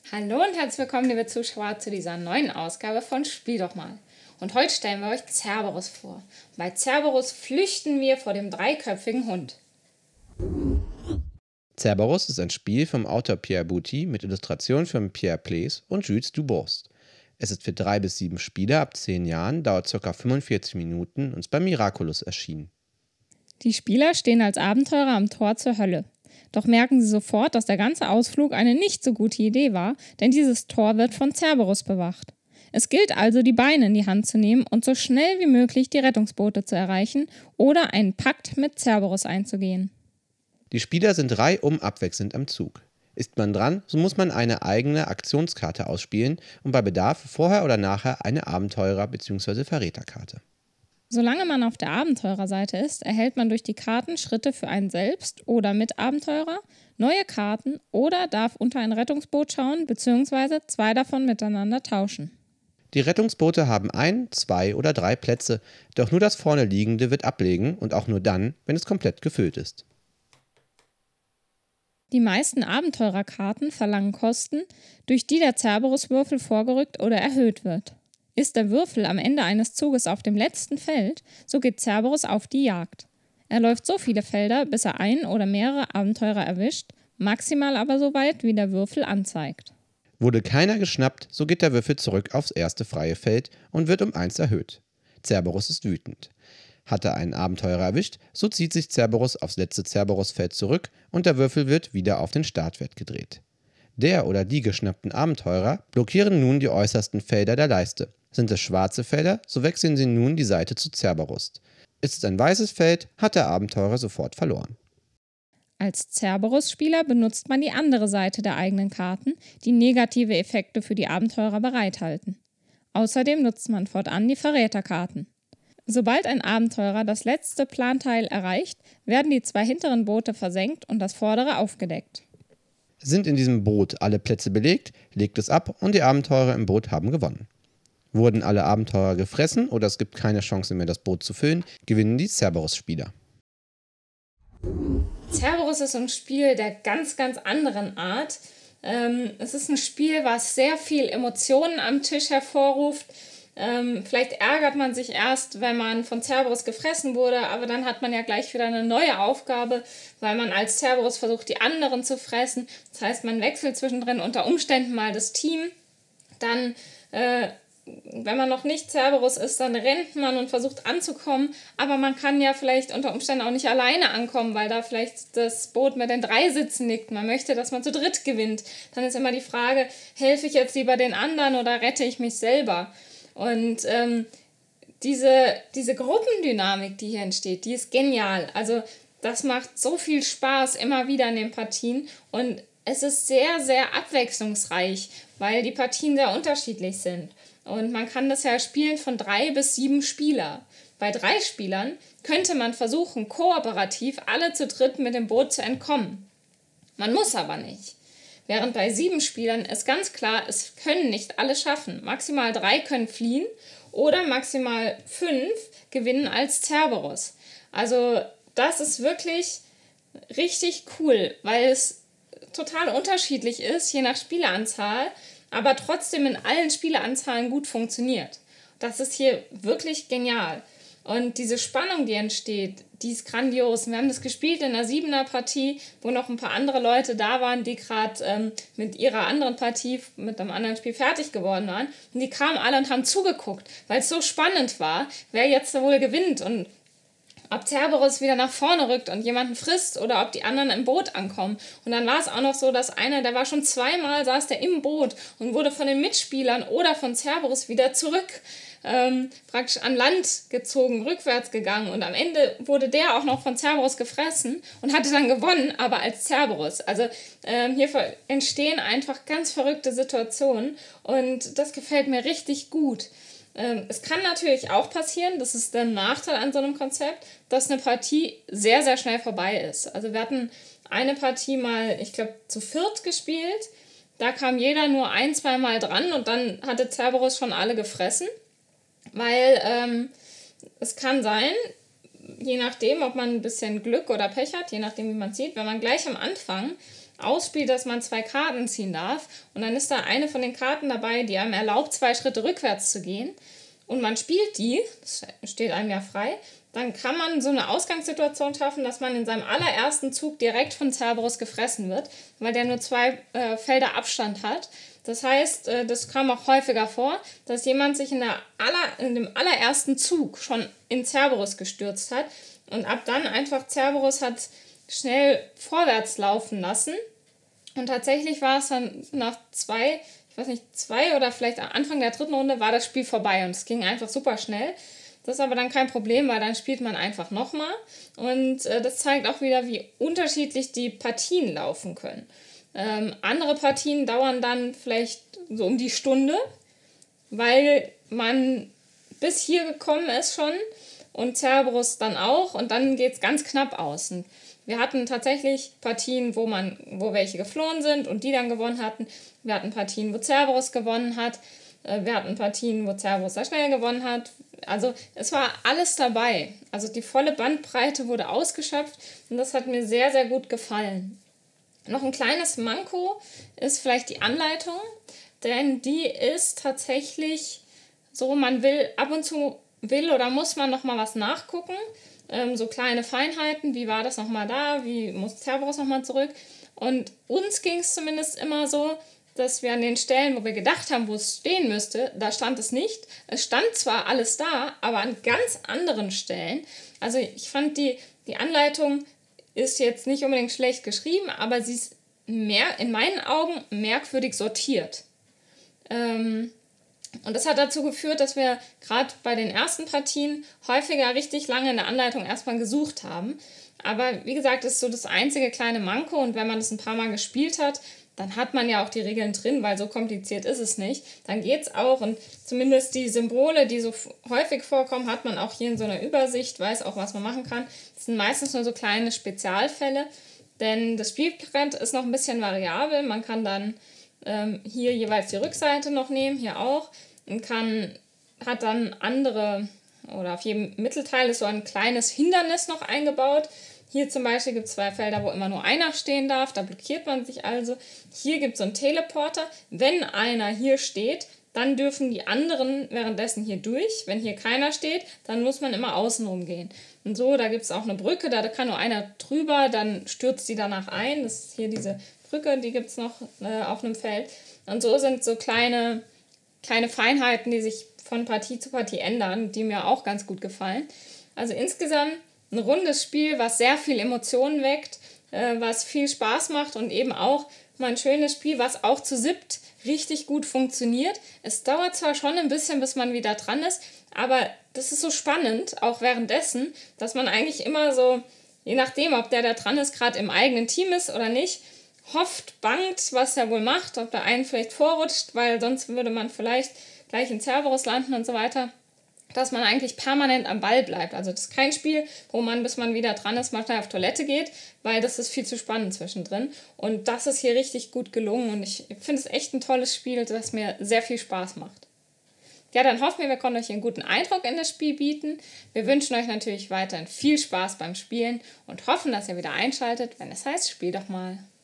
Hallo und herzlich willkommen, liebe Zuschauer, zu dieser neuen Ausgabe von Spiel doch mal. Und heute stellen wir euch Cerberus vor. Bei Cerberus flüchten wir vor dem dreiköpfigen Hund. Cerberus ist ein Spiel vom Autor Pierre Bouty mit Illustrationen von Pierre Pless und Jules Dubost. Es ist für 3 bis 7 Spieler ab 10 Jahren, dauert ca. 45 Minuten und ist bei Miraculous erschienen. Die Spieler stehen als Abenteurer am Tor zur Hölle. Doch merken sie sofort, dass der ganze Ausflug eine nicht so gute Idee war, denn dieses Tor wird von Cerberus bewacht. Es gilt also, die Beine in die Hand zu nehmen und so schnell wie möglich die Rettungsboote zu erreichen oder einen Pakt mit Cerberus einzugehen. Die Spieler sind reihum abwechselnd am Zug. Ist man dran, so muss man eine eigene Aktionskarte ausspielen und bei Bedarf vorher oder nachher eine Abenteurer- bzw. Verräterkarte. Solange man auf der Abenteurerseite ist, erhält man durch die Karten Schritte für einen selbst oder Mitabenteurer, neue Karten oder darf unter ein Rettungsboot schauen bzw. 2 davon miteinander tauschen. Die Rettungsboote haben 1, 2 oder 3 Plätze, doch nur das vorne liegende wird ablegen und auch nur dann, wenn es komplett gefüllt ist. Die meisten Abenteurerkarten verlangen Kosten, durch die der Cerberus-Würfel vorgerückt oder erhöht wird. Ist der Würfel am Ende eines Zuges auf dem letzten Feld, so geht Cerberus auf die Jagd. Er läuft so viele Felder, bis er ein oder mehrere Abenteurer erwischt, maximal aber so weit, wie der Würfel anzeigt. Wurde keiner geschnappt, so geht der Würfel zurück aufs erste freie Feld und wird um 1 erhöht. Cerberus ist wütend. Hat er einen Abenteurer erwischt, so zieht sich Cerberus aufs letzte Cerberus-Feld zurück und der Würfel wird wieder auf den Startwert gedreht. Der oder die geschnappten Abenteurer blockieren nun die äußersten Felder der Leiste. Sind es schwarze Felder, so wechseln sie nun die Seite zu Cerberus. Ist es ein weißes Feld, hat der Abenteurer sofort verloren. Als Cerberus-Spieler benutzt man die andere Seite der eigenen Karten, die negative Effekte für die Abenteurer bereithalten. Außerdem nutzt man fortan die Verräterkarten. Sobald ein Abenteurer das letzte Planteil erreicht, werden die 2 hinteren Boote versenkt und das vordere aufgedeckt. Sind in diesem Boot alle Plätze belegt, legt es ab und die Abenteurer im Boot haben gewonnen. Wurden alle Abenteurer gefressen oder es gibt keine Chance mehr, das Boot zu füllen, gewinnen die Cerberus-Spieler. Cerberus ist ein Spiel der ganz anderen Art. Es ist ein Spiel, was sehr viel Emotionen am Tisch hervorruft. Vielleicht ärgert man sich erst, wenn man von Cerberus gefressen wurde, aber dann hat man ja gleich wieder eine neue Aufgabe, weil man als Cerberus versucht, die anderen zu fressen. Das heißt, man wechselt zwischendrin unter Umständen mal das Team. Dann, wenn man noch nicht Cerberus ist, dann rennt man und versucht anzukommen, aber man kann ja vielleicht unter Umständen auch nicht alleine ankommen, weil da vielleicht das Boot mit den 3 Sitzen liegt. Man möchte, dass man zu dritt gewinnt. Dann ist immer die Frage, helfe ich jetzt lieber den anderen oder rette ich mich selber? Und diese Gruppendynamik, die hier entsteht, die ist genial. Also das macht so viel Spaß immer wieder in den Partien und es ist sehr, sehr abwechslungsreich, weil die Partien sehr unterschiedlich sind. Und man kann das ja spielen von 3 bis 7 Spieler. Bei 3 Spielern könnte man versuchen, kooperativ alle zu dritt mit dem Boot zu entkommen. Man muss aber nicht. Während bei 7 Spielern ist ganz klar, es können nicht alle schaffen. Maximal 3 können fliehen oder maximal 5 gewinnen als Cerberus. Also das ist wirklich richtig cool, weil es total unterschiedlich ist, je nach Spieleranzahl, aber trotzdem in allen Spieleranzahlen gut funktioniert. Das ist hier wirklich genial. Und diese Spannung, die entsteht, die ist grandios. Wir haben das gespielt in einer 7er-Partie, wo noch ein paar andere Leute da waren, die gerade mit ihrer anderen Partie, mit einem anderen Spiel fertig geworden waren. Und die kamen alle und haben zugeguckt, weil es so spannend war, wer jetzt wohl gewinnt und ob Cerberus wieder nach vorne rückt und jemanden frisst oder ob die anderen im Boot ankommen. Und dann war es auch noch so, dass einer, der war schon 2-mal, saß der im Boot und wurde von den Mitspielern oder von Cerberus wieder zurück praktisch an Land gezogen, rückwärts gegangen und am Ende wurde der auch noch von Cerberus gefressen und hatte dann gewonnen, aber als Cerberus. Also hier entstehen einfach ganz verrückte Situationen und das gefällt mir richtig gut. Es kann natürlich auch passieren, das ist der Nachteil an so einem Konzept, dass eine Partie sehr, sehr schnell vorbei ist. Also wir hatten eine Partie mal, ich glaube, zu 4 gespielt, da kam jeder nur 1-2 Mal dran und dann hatte Cerberus schon alle gefressen. Weil es kann sein, je nachdem, ob man ein bisschen Glück oder Pech hat, je nachdem, wie man sieht, wenn man gleich am Anfang ausspielt, dass man 2 Karten ziehen darf. Und dann ist da eine von den Karten dabei, die einem erlaubt, 2 Schritte rückwärts zu gehen. Und man spielt die, das steht einem ja frei, dann kann man so eine Ausgangssituation schaffen, dass man in seinem allerersten Zug direkt von Cerberus gefressen wird, weil der nur 2 Felder Abstand hat. Das heißt, das kam auch häufiger vor, dass jemand sich in dem allerersten Zug schon in Cerberus gestürzt hat und ab dann einfach Cerberus hat schnell vorwärts laufen lassen. Und tatsächlich war es dann nach 2 oder vielleicht am Anfang der 3. Runde war das Spiel vorbei und es ging einfach super schnell. Das ist aber dann kein Problem, weil dann spielt man einfach nochmal. Und das zeigt auch wieder, wie unterschiedlich die Partien laufen können. Andere Partien dauern dann vielleicht so um die Stunde, weil man bis hier gekommen ist schon und Cerberus dann auch und dann geht es ganz knapp aus. Und wir hatten tatsächlich Partien, wo welche geflohen sind und die dann gewonnen hatten. Wir hatten Partien, wo Cerberus gewonnen hat. Wir hatten Partien, wo Cerberus sehr schnell gewonnen hat. Also es war alles dabei. Also die volle Bandbreite wurde ausgeschöpft und das hat mir sehr, sehr gut gefallen. Noch ein kleines Manko ist vielleicht die Anleitung, denn die ist tatsächlich so, man will ab und zu oder muss man nochmal was nachgucken. So kleine Feinheiten, wie war das nochmal da, wie muss Cerberus nochmal zurück. Und uns ging es zumindest immer so, dass wir an den Stellen, wo wir gedacht haben, wo es stehen müsste, da stand es nicht. Es stand zwar alles da, aber an ganz anderen Stellen. Also ich fand die Anleitung ist jetzt nicht unbedingt schlecht geschrieben, aber sie ist in meinen Augen merkwürdig sortiert. Und das hat dazu geführt, dass wir gerade bei den ersten Partien häufiger richtig lange in der Anleitung erstmal gesucht haben. Aber wie gesagt, das ist so das einzige kleine Manko und wenn man das ein paar Mal gespielt hat, dann hat man ja auch die Regeln drin, weil so kompliziert ist es nicht. Dann geht's auch und zumindest die Symbole, die so häufig vorkommen, hat man auch hier in so einer Übersicht, weiß auch, was man machen kann. Das sind meistens nur so kleine Spezialfälle, denn das Spielbrett ist noch ein bisschen variabel. Man kann dann hier jeweils die Rückseite noch nehmen, hier auch, und hat dann andere, oder auf jedem Mittelteil ist so ein kleines Hindernis noch eingebaut. Hier zum Beispiel gibt es 2 Felder, wo immer nur einer stehen darf, da blockiert man sich also. Hier gibt es so einen Teleporter. Wenn einer hier steht, dann dürfen die anderen währenddessen hier durch. Wenn hier keiner steht, dann muss man immer außenrum gehen. Und so, da gibt es auch eine Brücke, da kann nur einer drüber, dann stürzt die danach ein. Das ist hier diese Brücke, die gibt es noch auf einem Feld. Und so sind so kleine Feinheiten, die sich von Partie zu Partie ändern, die mir auch ganz gut gefallen. Also insgesamt ein rundes Spiel, was sehr viel Emotionen weckt, was viel Spaß macht und eben auch mal ein schönes Spiel, was auch zu 7 richtig gut funktioniert. Es dauert zwar schon ein bisschen, bis man wieder dran ist, aber das ist so spannend, auch währenddessen, dass man eigentlich immer so, je nachdem, ob der da dran ist, gerade im eigenen Team ist oder nicht, hofft, bangt, was er wohl macht, ob der einen vielleicht vorrutscht, weil sonst würde man vielleicht gleich in Cerberus landen und so weiter, dass man eigentlich permanent am Ball bleibt. Also das ist kein Spiel, wo man, bis man wieder dran ist, mal schnell auf Toilette geht, weil das ist viel zu spannend zwischendrin. Und das ist hier richtig gut gelungen und ich finde es echt ein tolles Spiel, das mir sehr viel Spaß macht. Ja, dann hoffen wir konnten euch einen guten Eindruck in das Spiel bieten. Wir wünschen euch natürlich weiterhin viel Spaß beim Spielen und hoffen, dass ihr wieder einschaltet, wenn es heißt, spiel doch mal.